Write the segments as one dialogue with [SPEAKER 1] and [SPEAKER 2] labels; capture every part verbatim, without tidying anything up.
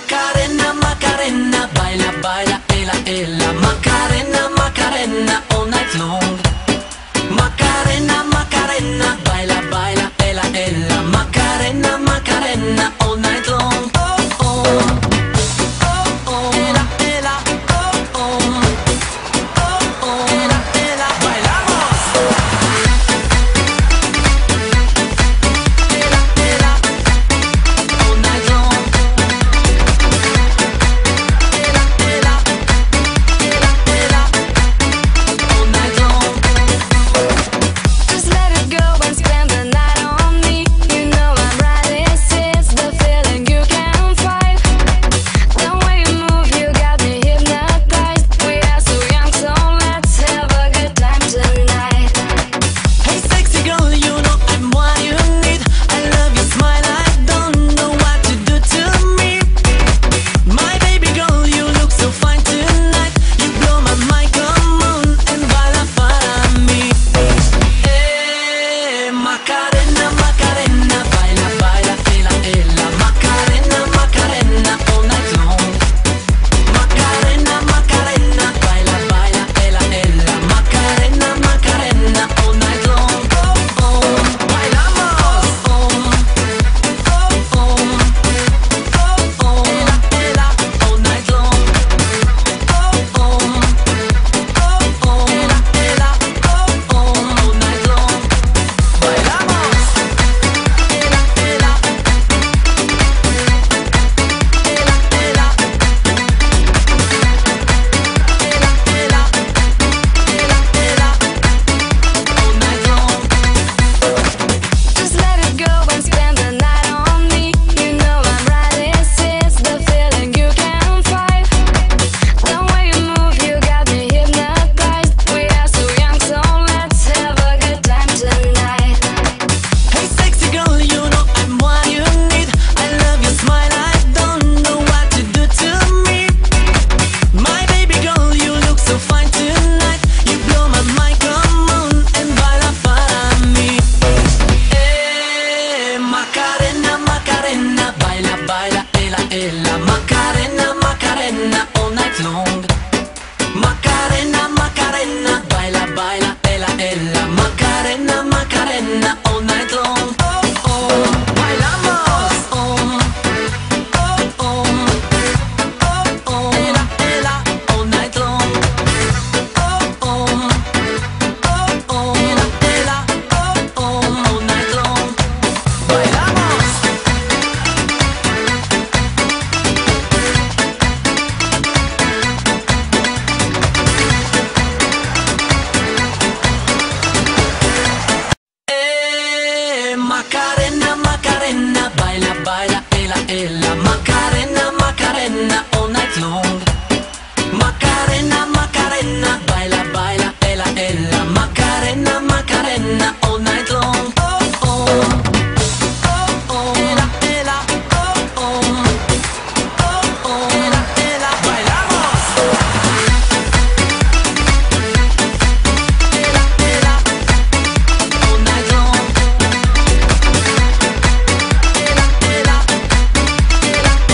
[SPEAKER 1] Macarena, Macarena, baila, baila, ela, ela. Macarena, Macarena, all night long. Macarena, Macarena, baila, baila, ela, ela. Macarena, Macarena, all night long. Oh, oh, oh, oh, ela, ela, oh, oh, oh, oh, ela, ela, bailamos. Ela, ela, all night long. Ela, ela, ela, ela, all night long.
[SPEAKER 2] Just let it go and spend the night on me. You know I'm right, this is the feeling you can't fight. The way you move, you got me hypnotized. We are so young, so let's have a good time tonight.
[SPEAKER 1] Hey sexy girl, you know I'm what you need. I love your smile, I don't know what to do to me. My baby girl, you look so fine tonight. You blow my mind, come on and baila para mí. Eh, Macarena, Macarena, baila, baila, ela, ela. Macarena, Macarena, all night long. Macarena, Macarena, baila, baila, ela, ela. Macarena, Macarena, all night long. Oh, oh, bailamos. Oh, oh, oh, oh, oh, ela, ela, all night long. Oh, oh, oh, oh, ela, ela, oh, oh, all night long. Bailamos. Ela, ela, ela, ela, ela, ela, ela, all night long.
[SPEAKER 2] Just let it go and spend the night on me. You know I'm right, this is the feeling you can't fight. The way you move, you got me hypnotized. We are so young, so let's have a good time tonight.
[SPEAKER 1] Hey sexy girl, you know I'm what you need. I love your smile, I don't know what to do to me. My baby girl, you look so fine tonight. You blow my mind, come on and baila para mí. Eh, Macarena, Macarena, baila, baila, ela, ela. Macarena, Macarena, all night long. Macarena, Macarena, baila, baila, ela, ela. Macarena, Macarena, all night long. Oh, oh, bailamos. Oh, oh, oh, oh, oh, ela, ela, all night long. Oh, oh, oh, oh, ela, ela, oh, oh, all night long. Bailamos. Eh, Macarena, Macarena, baila, baila, ela, ela. Macarena, Macarena, all night long. Macarena, Macarena, baila, baila, ela, ela. Macarena, Macarena, all night long. Oh, oh, oh, oh, ela, ela, oh, oh, oh, oh, ela, ela, bailamos. Ela, ela, all night long. Ela, ela, ela,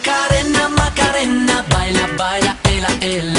[SPEAKER 1] Macarena, Macarena, baila, baila, ela, ela.